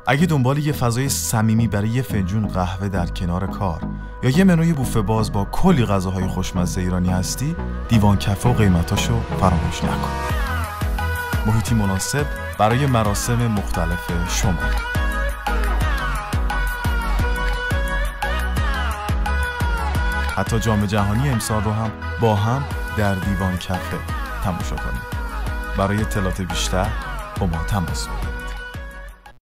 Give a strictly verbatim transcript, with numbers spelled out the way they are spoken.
اگه دنبال یه فضای صمیمی برای یه فنجون قهوه در کنار کار یا یه منوی بوفه باز با کلی غذاهای خوشمزه ایرانی هستی، دیوان کافه و قیمتاشو فراموش نکن. محیطی مناسب برای مراسم مختلف شما. حتی جام جهانی امسال رو هم با هم در دیوان کافه تماشا کنید. برای اطلاعات بیشتر با ما تماس بگیرید.